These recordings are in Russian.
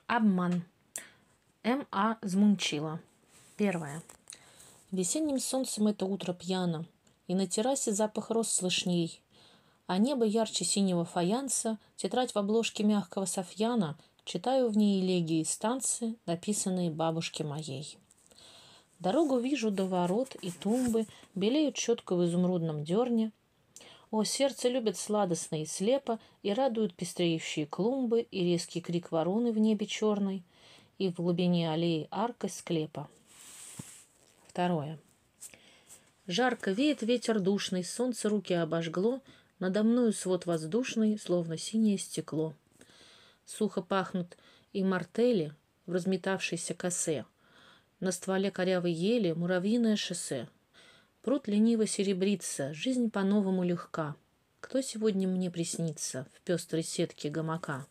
Обман. М.А. Змунчила. Первое. Весенним солнцем это утро пьяно, и на террасе запах роз слышней, а небо ярче синего фаянса, тетрадь в обложке мягкого софьяна, читаю в ней элегии из станции, написанные бабушке моей. Дорогу вижу до ворот, и тумбы белеют четко в изумрудном дерне. О, сердце любит сладостно и слепо, и радуют пестреющие клумбы, и резкий крик вороны в небе черной, и в глубине аллеи арка склепа. Второе. Жарко веет ветер душный, солнце руки обожгло, надо мною свод воздушный, словно синее стекло. Сухо пахнут и мартели в разметавшейся косе. На стволе корявой ели муравьиное шоссе. Пруд лениво серебрится, жизнь по-новому легка. Кто сегодня мне приснится в пестрой сетке гамака?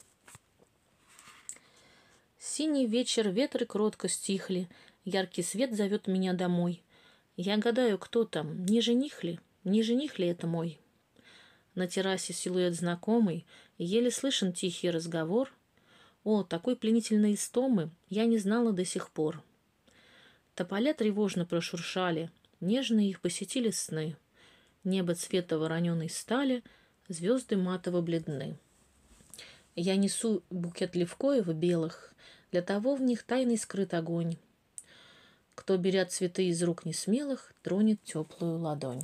Синий вечер, ветры кротко стихли, яркий свет зовет меня домой. Я гадаю, кто там, не жених ли? Не жених ли это мой? На террасе силуэт знакомый, еле слышен тихий разговор. О, такой пленительной истомы я не знала до сих пор. Тополя тревожно прошуршали, нежно их посетили сны. Небо цвета вороненой стали, звезды матово бледны. Я несу букет левкоев белых, для того в них тайный скрыт огонь. Кто, беря цветы из рук несмелых, тронет теплую ладонь.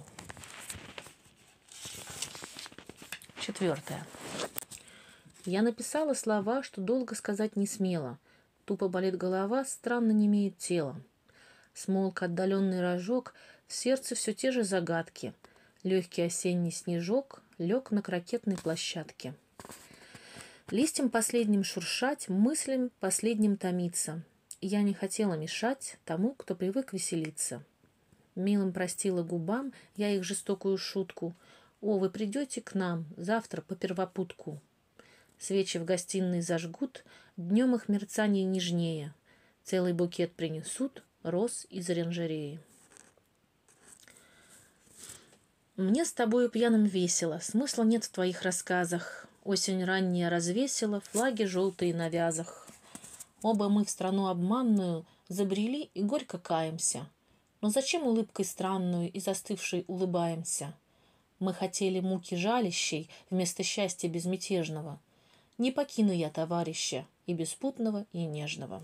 Четвертое. Я написала слова, что долго сказать не смела. Тупо болит голова, странно немеет тело. Смолк отдаленный рожок, в сердце все те же загадки. Легкий осенний снежок лег на крокетной площадке. Листьям последним шуршать, мыслям последним томиться. Я не хотела мешать тому, кто привык веселиться. Милым простила губам я их жестокую шутку. О, вы придете к нам завтра по первопутку. Свечи в гостиной зажгут, днем их мерцание нежнее. Целый букет принесут роз из оранжереи. Мне с тобою пьяным весело, смысла нет в твоих рассказах. Осень ранняя развесила флаги желтые на вязах. Оба мы в страну обманную забрели и горько каемся. Но зачем улыбкой странную и застывшей улыбаемся? Мы хотели муки жалящей вместо счастья безмятежного. Не покину я товарища и беспутного, и нежного.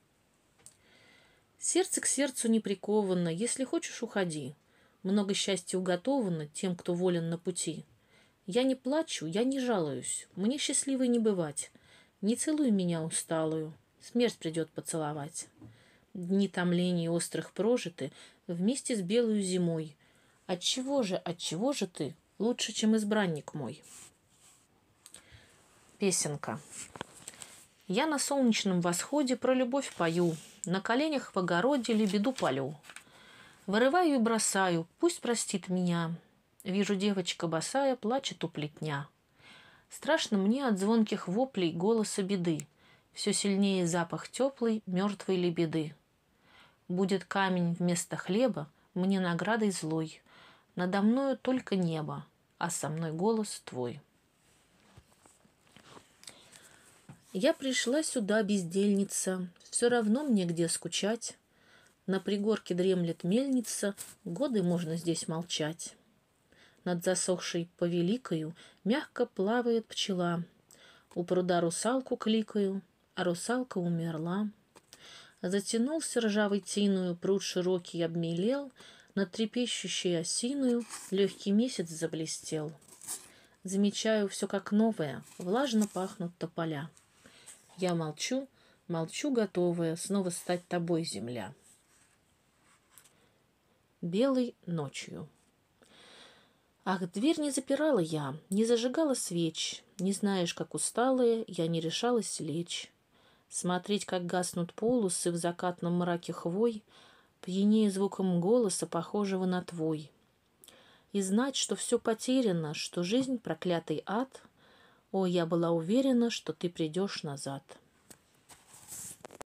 Сердце к сердцу не приковано, если хочешь, уходи. Много счастья уготовано тем, кто волен на пути. Я не плачу, я не жалуюсь, мне счастливой не бывать. Не целуй меня усталую, смерть придет поцеловать. Дни томлений острых прожиты вместе с белою зимой. Отчего же ты лучше, чем избранник мой? Песенка. Я на солнечном восходе про любовь пою, на коленях в огороде лебеду полю. Вырываю и бросаю, пусть простит меня. Вижу, девочка босая плачет у плетня. Страшно мне от звонких воплей голоса беды. Все сильнее запах теплой мертвой лебеды. Будет камень вместо хлеба мне наградой злой. Надо мною только небо, а со мной голос твой. Я пришла сюда, бездельница, все равно мне где скучать. На пригорке дремлет мельница, годы можно здесь молчать. Над засохшей повеликою мягко плавает пчела. У пруда русалку кликаю, а русалка умерла. Затянулся ржавой тиною, пруд широкий обмелел, над трепещущей осиною легкий месяц заблестел. Замечаю все как новое, влажно пахнут тополя. Я молчу, молчу, готовая снова стать тобой, земля. Белой ночью. Ах, дверь не запирала я, не зажигала свеч. Не знаешь, как усталая, я не решалась лечь. Смотреть, как гаснут полосы в закатном мраке хвой, пьянее звуком голоса, похожего на твой. И знать, что все потеряно, что жизнь проклятый ад. О, я была уверена, что ты придешь назад.